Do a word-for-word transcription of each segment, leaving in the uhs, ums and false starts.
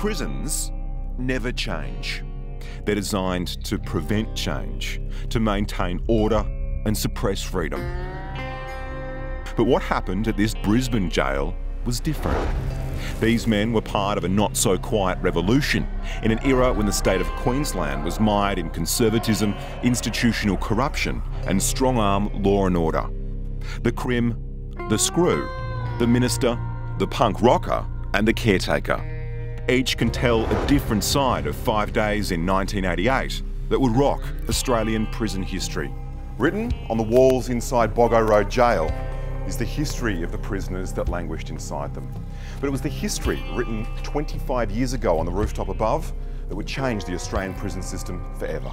Prisons never change. They're designed to prevent change, to maintain order and suppress freedom. But what happened at this Brisbane jail was different. These men were part of a not-so-quiet revolution in an era when the state of Queensland was mired in conservatism, institutional corruption and strong-arm law and order. The Crim, the Screw, the Minister, the Punk Rocker and the Caretaker. Each can tell a different side of five days in nineteen eighty-eight that would rock Australian prison history. Written on the walls inside Boggo Road Jail is the history of the prisoners that languished inside them. But it was the history written twenty-five years ago on the rooftop above that would change the Australian prison system forever.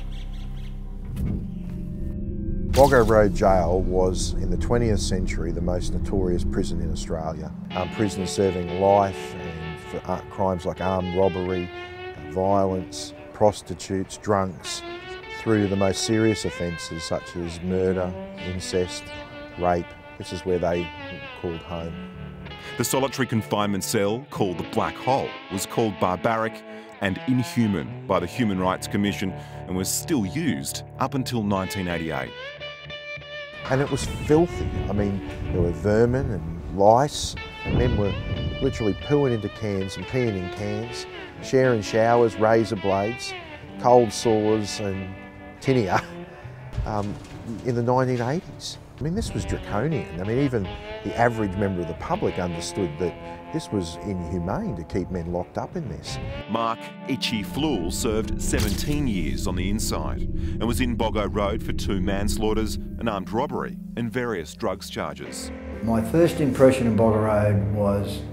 Boggo Road Jail was, in the twentieth century, the most notorious prison in Australia. Um, prisoners serving life and for uh, crimes like armed robbery, uh, violence, prostitutes, drunks, through to the most serious offences such as murder, incest, rape. This is where they called home. The solitary confinement cell, called the Black Hole, was called barbaric and inhuman by the Human Rights Commission and was still used up until nineteen eighty-eight. And it was filthy. I mean, there were vermin and lice, and men were literally pooing into cans and peeing in cans, sharing showers, razor blades, cold sores and tinea um, in the nineteen eighties. I mean, this was draconian. I mean, even the average member of the public understood that this was inhumane to keep men locked up in this. Mark Itchy Flule served seventeen years on the inside and was in Boggo Road for two manslaughters, an armed robbery and various drugs charges. My first impression of Boggo Road was,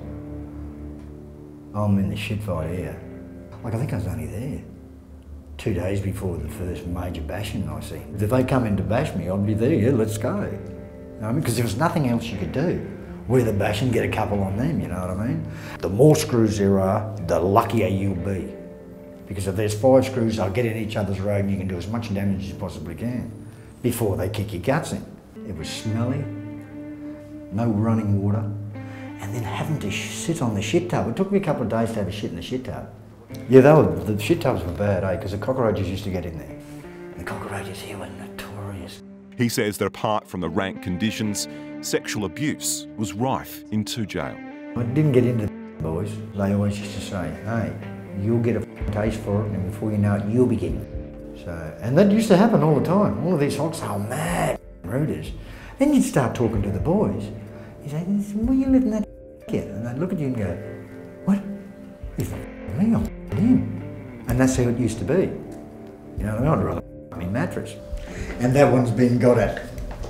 I'm in the shit fight here. Like, I think I was only there two days before the first major bashing I seen. If they come in to bash me, I'd be there, yeah, let's go. You know what I mean? Because there was nothing else you could do. We're the bashing, get a couple on them, you know what I mean? The more screws there are, the luckier you'll be. Because if there's five screws, they'll get in each other's road and you can do as much damage as you possibly can before they kick your guts in. It was smelly, no running water, and then having to sit on the shit tub. It took me a couple of days to have a shit in the shit tub. Yeah, they were, the shit tubs were bad, eh? Because the cockroaches used to get in there. The cockroaches here were notorious. He says that apart from the rank conditions, sexual abuse was rife in two jail. I didn't get into the boys. They always used to say, hey, you'll get a taste for it and before you know it, you'll be getting it. So, and that used to happen all the time. All of these hocks are mad rooters. Then you'd start talking to the boys. You say, where you letting that get? And they'd look at you and go, what? He's not me, I'm him. And that's how it used to be. You know what I mean? I'd rather my mattress. And that one's been got at.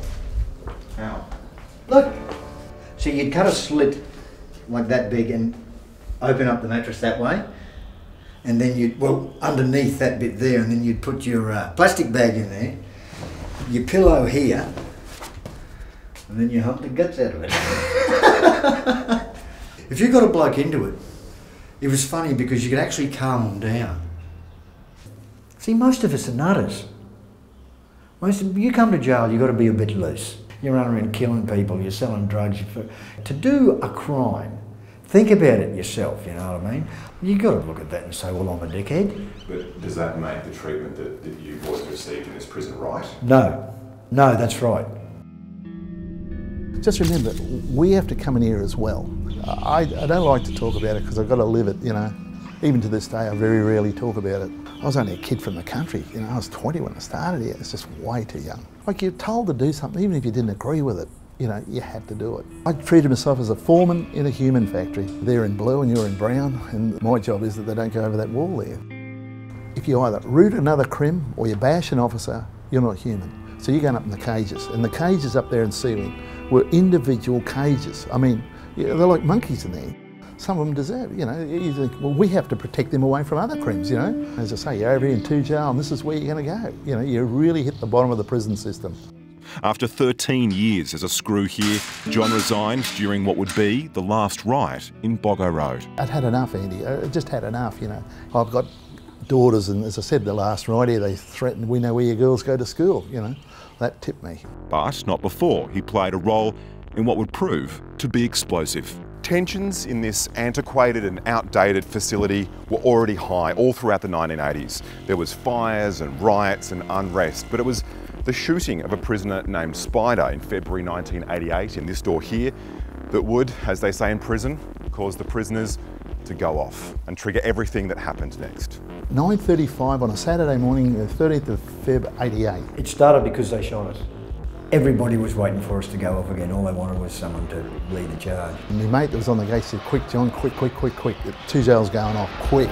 How? Look. So you'd cut a slit like that big and open up the mattress that way. And then you'd, well, underneath that bit there, and then you'd put your uh, plastic bag in there, your pillow here, and then you hump the guts out of it. If you got a bloke into it, it was funny because you could actually calm them down. See, most of us are nutters. Most of, you come to jail, you've got to be a bit loose. You're running around killing people, you're selling drugs. You're, to do a crime, think about it yourself, you know what I mean? You've got to look at that and say, well, I'm a dickhead. But does that make the treatment that, that you boys received in this prison right? No. No, that's right. Just remember, we have to come in here as well. I, I don't like to talk about it because I've got to live it, you know. Even to this day, I very rarely talk about it. I was only a kid from the country, you know, I was twenty when I started here. It's just way too young. Like, you're told to do something, even if you didn't agree with it, you know, you had to do it. I treated myself as a foreman in a human factory. They're in blue and you're in brown, and my job is that they don't go over that wall there. If you either root another crim or you bash an officer, you're not human. So you're going up in the cages, and the cages up there in Sealing were individual cages. I mean, yeah, they're like monkeys in there. Some of them deserve it, you know. You think, well, we have to protect them away from other crims, you know. As I say, you're over here in two jail and this is where you're going to go. You know, you really hit the bottom of the prison system. After thirteen years as a screw here, John resigned during what would be the last riot in Boggo Road. I'd had enough, Andy. I just had enough, you know. I've got daughters, and as I said, the last riot here, they threatened, we know where your girls go to school, you know. That tipped me. But not before he played a role in what would prove to be explosive. Tensions in this antiquated and outdated facility were already high all throughout the nineteen eighties. There was fires and riots and unrest, but it was the shooting of a prisoner named Spider in February nineteen eighty-eight in this door here that would, as they say in prison, cause the prisoners to go off and trigger everything that happened next. nine thirty-five on a Saturday morning, the thirteenth of February eighty-eight. It started because they shot us. Everybody was waiting for us to go off again. All they wanted was someone to lead the charge. And my mate that was on the gate said, quick John, quick, quick, quick, quick. Two Zales going off, quick.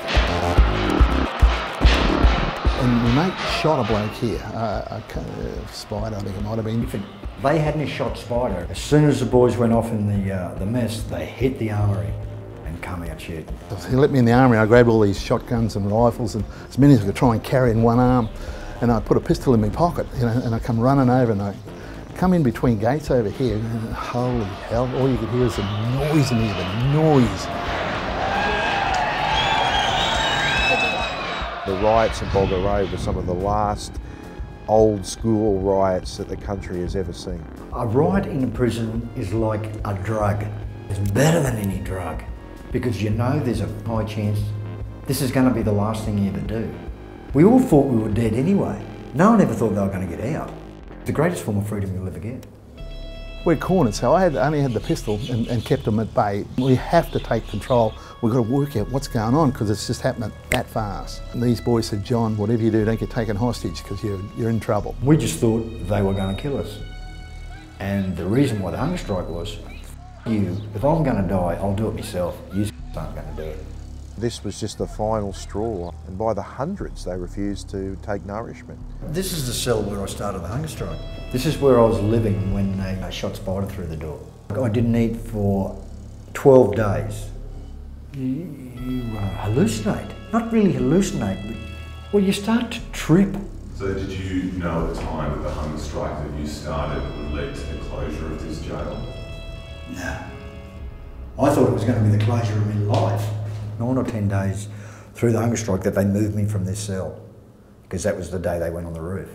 And my mate shot a bloke here, uh, a uh, Spider I think it might have been. If it, they hadn't shot Spider, as soon as the boys went off in the, uh, the mess, they hit the armoury and come out shooting. He let me in the armoury, I grabbed all these shotguns and rifles and as many as I could try and carry in one arm. And I put a pistol in my pocket, you know, and I come running over and I come in between gates over here, and holy hell, all you could hear was the noise in here, the noise. The riots in Boggo Road were some of the last old school riots that the country has ever seen. A riot in a prison is like a drug. It's better than any drug because you know there's a high chance this is going to be the last thing you ever do. We all thought we were dead anyway. No one ever thought they were going to get out. The greatest form of freedom you'll ever get. We're cornered, so I had only had the pistol and, and kept them at bay. We have to take control. We've got to work out what's going on because it's just happening that fast. And these boys said, John, whatever you do, don't get taken hostage because you're, you're in trouble. We just thought they were going to kill us. And the reason why the hunger strike was, you, if I'm going to die, I'll do it myself. You aren't going to do it. This was just the final straw, and by the hundreds they refused to take nourishment. This is the cell where I started the hunger strike. This is where I was living when they shot Spider through the door. I didn't eat for twelve days. You, you uh, hallucinate. Not really hallucinate, but well, you start to trip. So did you know at the time that the hunger strike that you started would lead to the closure of this jail? No. I thought it was going to be the closure of my life. Nine or ten days through the hunger strike that they moved me from this cell, because that was the day they went on the roof.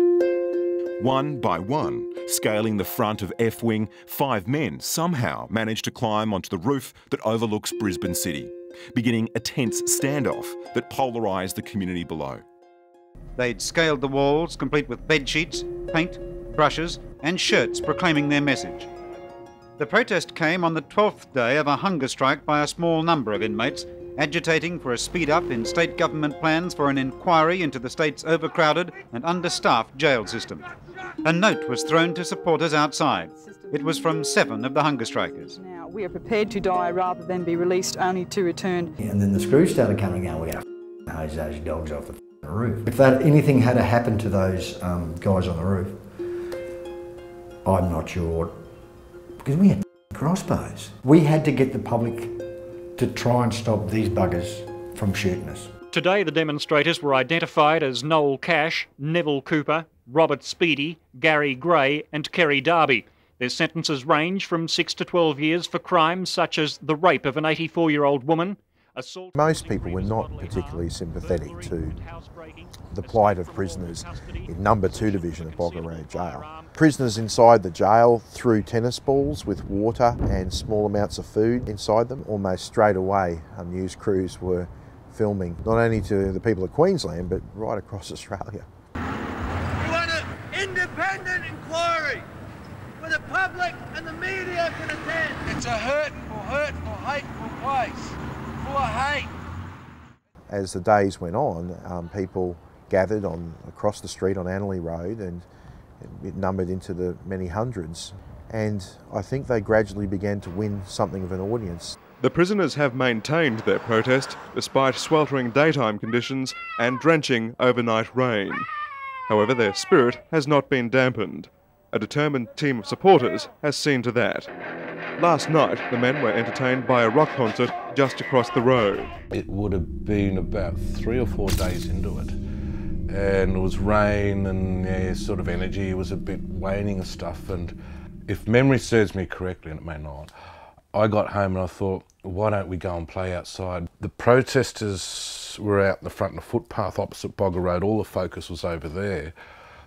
One by one, scaling the front of F Wing, five men somehow managed to climb onto the roof that overlooks Brisbane City, beginning a tense standoff that polarised the community below. They'd scaled the walls, complete with bed sheets, paint, brushes and shirts proclaiming their message. The protest came on the twelfth day of a hunger strike by a small number of inmates, agitating for a speed-up in state government plans for an inquiry into the state's overcrowded and understaffed jail system. A note was thrown to supporters outside. It was from seven of the hunger strikers. Now, we are prepared to die rather than be released only to return. And then the screws started coming out, we're going to hose those dogs off the roof. If that, anything had happened to those um, guys on the roof, I'm not sure. Because we had crossbows. We had to get the public to try and stop these buggers from shooting us. Today the demonstrators were identified as Noel Cash, Neville Cooper, Robert Speedy, Gary Gray and Kerry Darby. Their sentences range from six to twelve years for crimes such as the rape of an eighty-four-year-old woman, assault... Most people were not particularly sympathetic to the plight of prisoners in number two division of Boggo Road Jail. Prisoners inside the jail threw tennis balls with water and small amounts of food inside them. Almost straight away, um, news crews were filming, not only to the people of Queensland, but right across Australia. We want an independent inquiry where the public and the media can attend. It's a hurtful, hurtful, hateful place, full of hate. As the days went on, um, people gathered on across the street on Annerley Road, and it numbered into the many hundreds. And I think they gradually began to win something of an audience. The prisoners have maintained their protest despite sweltering daytime conditions and drenching overnight rain. However, their spirit has not been dampened. A determined team of supporters has seen to that. Last night, the men were entertained by a rock concert just across the road. It would have been about three or four days into it. And it was rain and yeah, sort of energy, it was a bit waning and stuff. And if memory serves me correctly, and it may not, I got home and I thought, why don't we go and play outside? The protesters were out in the front of the footpath opposite Boggo Road, all the focus was over there.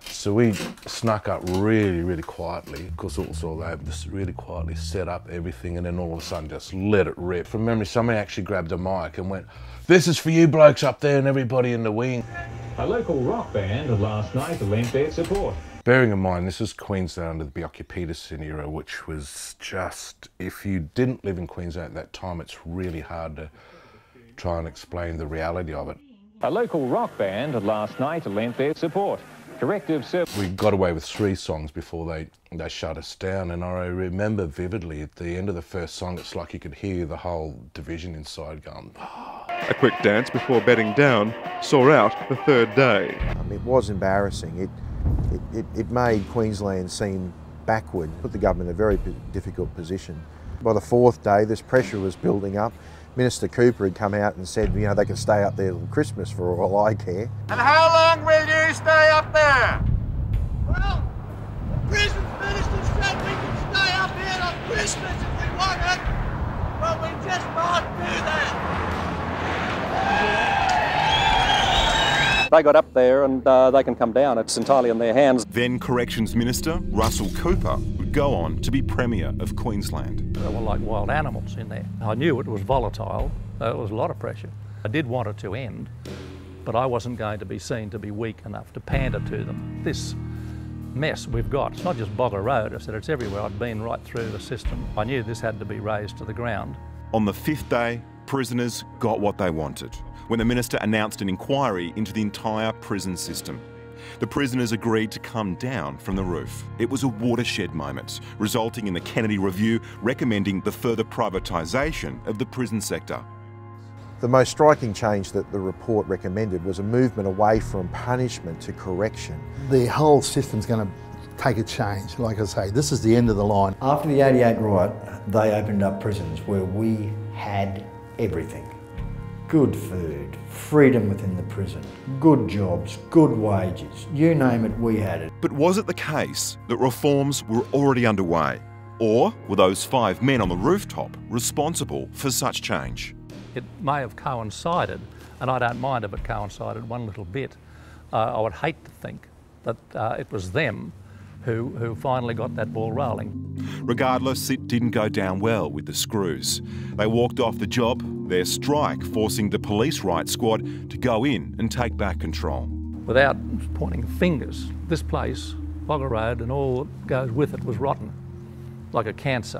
So we snuck up really, really quietly, because it was all over, just really quietly set up everything, and then all of a sudden just let it rip. From memory, somebody actually grabbed a mic and went, "This is for you blokes up there and everybody in the wing." A local rock band last night lent their support. Bearing in mind, this is Queensland under the Boggo era, which was just, if you didn't live in Queensland at that time, it's really hard to try and explain the reality of it. A local rock band last night lent their support. Corrective service. We got away with three songs before they, they shut us down, and I remember vividly at the end of the first song, it's like you could hear the whole division inside going. A quick dance before bedding down saw out the third day. Um, it was embarrassing. It, it, it, it made Queensland seem backward, put the government in a very difficult position. By the fourth day, this pressure was building up. Minister Cooper had come out and said, you know, they can stay up there till Christmas for all I care. And how long will you stay up there? Well, the prison minister said we can stay up here on Christmas if we want it, but we just can't do that. They got up there and uh, they can come down. It's entirely in their hands. Then Corrections Minister Russell Cooper would go on to be Premier of Queensland. They were like wild animals in there. I knew it was volatile. There was a lot of pressure. I did want it to end, but I wasn't going to be seen to be weak enough to pander to them. This mess we've got, it's not just Boggo Road, I said it's everywhere. I'd been right through the system. I knew this had to be raised to the ground. On the fifth day, prisoners got what they wanted when the minister announced an inquiry into the entire prison system. The prisoners agreed to come down from the roof. It was a watershed moment, resulting in the Kennedy Review recommending the further privatisation of the prison sector. The most striking change that the report recommended was a movement away from punishment to correction. The whole system's going to take a change. Like I say, this is the end of the line. After the eighty-eight riot, they opened up prisons where we had everything. Good food, freedom within the prison, good jobs, good wages, you name it, we had it. But was it the case that reforms were already underway? Or were those five men on the rooftop responsible for such change? It may have coincided, and I don't mind if it coincided one little bit. Uh, I would hate to think that uh, it was them who, who finally got that ball rolling. Regardless, it didn't go down well with the Screws. They walked off the job, their strike forcing the police riot squad to go in and take back control. Without pointing fingers, this place, Boggo Road, and all that goes with it was rotten, like a cancer.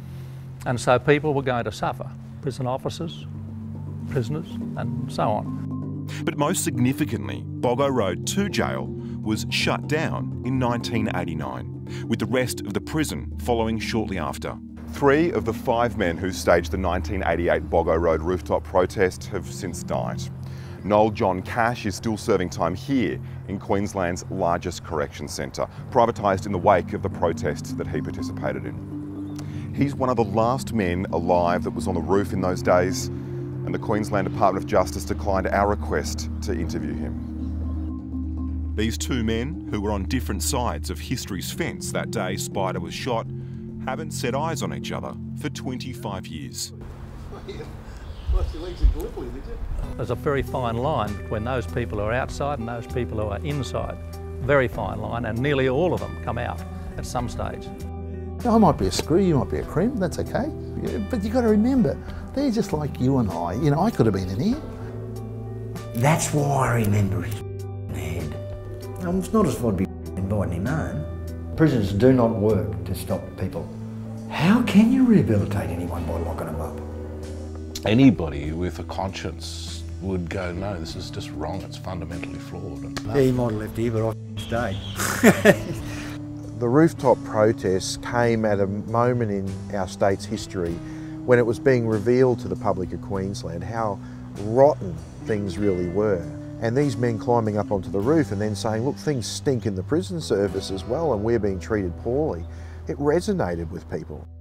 And so people were going to suffer, prison officers, prisoners, and so on. But most significantly, Boggo Road two Jail was shut down in nineteen eighty-nine, with the rest of the prison following shortly after. Three of the five men who staged the nineteen eighty-eight Boggo Road rooftop protest have since died. Noel John Cash is still serving time here in Queensland's largest correction centre, privatised in the wake of the protests that he participated in. He's one of the last men alive that was on the roof in those days, and the Queensland Department of Justice declined our request to interview him. These two men, who were on different sides of history's fence that day Spider was shot, haven't set eyes on each other for twenty-five years. There's a very fine line between those people who are outside and those people who are inside. Very fine line, and nearly all of them come out at some stage. I might be a screw, you might be a cream, that's okay. But you've got to remember, they're just like you and I. You know, I could have been in here. That's why I remember his head. It's not as if I'd be inviting him home. Prisons do not work to stop people. How can you rehabilitate anyone by locking them up? Anybody with a conscience would go, no, this is just wrong, it's fundamentally flawed. Yeah, he might have left here, but I stayed. The rooftop protests came at a moment in our state's history when it was being revealed to the public of Queensland how rotten things really were. And these men climbing up onto the roof and then saying, look, things stink in the prison service as well and we're being treated poorly. It resonated with people.